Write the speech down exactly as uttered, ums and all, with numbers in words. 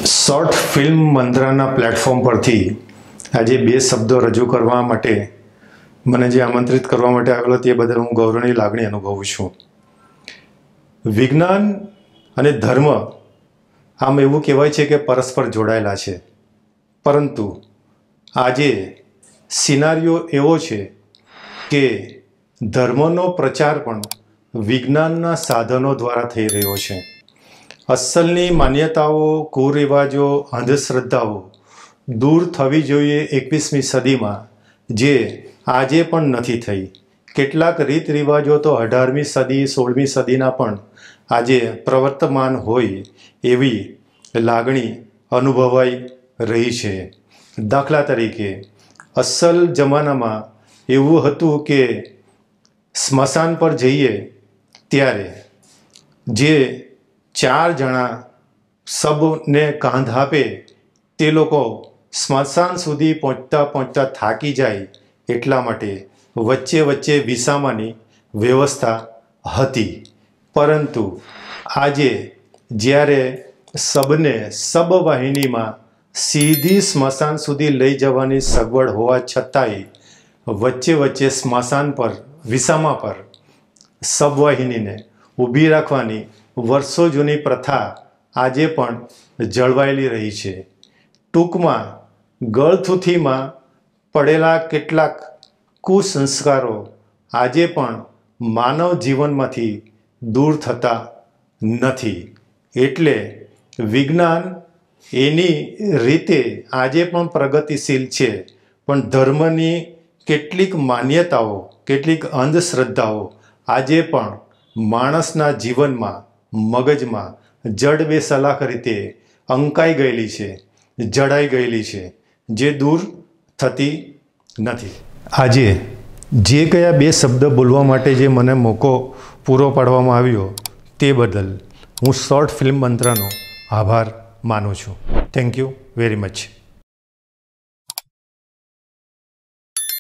Short film મંત્રાના platform પરથી આજે બે શબ્દો રજૂ કરવા માટે મને જે આમંત્રિત કરવા માટે આવેલો તે બદલ હું ગૌરવની લાગણી અનુભવું છું. વિજ્ઞાન અને ધર્મ આમ એવું કહેવાય છે કે પરસ્પર જોડાયેલા છે, પરંતુ આજે સિનારીઓ એવો છે કે ધર્મનો પ્રચાર પણ વિજ્ઞાનના સાધનો દ્વારા થઈ રહ્યો છે. અસલની માન્યતાઓ, કુરિવાજો, અંધશ્રદ્ધાઓ દૂર થવી જોઈએ એકવીસમી સદીમાં, જે આજે પણ નથી થઈ. કેટલાક રીત રિવાજો તો અઢારમી સદી સોળમી સદીના પણ આજે પ્રવર્તમાન હોય એવી લાગણી અનુભવાઈ રહી છે. દાખલા તરીકે અસલ જમાનામાં એવું હતું કે સ્મશાન પર જઈએ ત્યારે જે ચાર જણા સબને કાંધ આપે તે લોકો સ્મશાન સુધી પહોંચતા પહોંચતા થાકી જાય એટલા માટે વચ્ચે વચ્ચે વિસામાની વ્યવસ્થા હતી. પરંતુ આજે જ્યારે સબને સબવાહિનીમાં સીધી સ્મશાન સુધી લઈ જવાની સગવડ હોવા છતાંય વચ્ચે વચ્ચે સ્મશાન પર વિસામા પર સબવાહિનીને ઊભી રાખવાની વર્ષો જૂની પ્રથા આજે પણ જળવાયેલી રહી છે. ટૂંકમાં ગળથૂથીમાં પડેલા કેટલાક કુસંસ્કારો આજે પણ માનવ જીવનમાંથી દૂર થતા નથી. એટલે વિજ્ઞાન એની રીતે આજે પણ પ્રગતિશીલ છે, પણ ધર્મની કેટલીક માન્યતાઓ, કેટલીક અંધશ્રદ્ધાઓ આજે પણ માણસના જીવનમાં, મગજમાં જડ બેસલાક રીતે અંકાઈ ગયેલી છે, જડાઈ ગયેલી છે, જે દૂર થતી નથી. આજે જે કયા બે શબ્દ બોલવા માટે જે મને મોકો પૂરો પાડવામાં આવ્યો તે બદલ હું શોર્ટ ફિલ્મ મંત્રનો આભાર માનું છું. Thank you very much.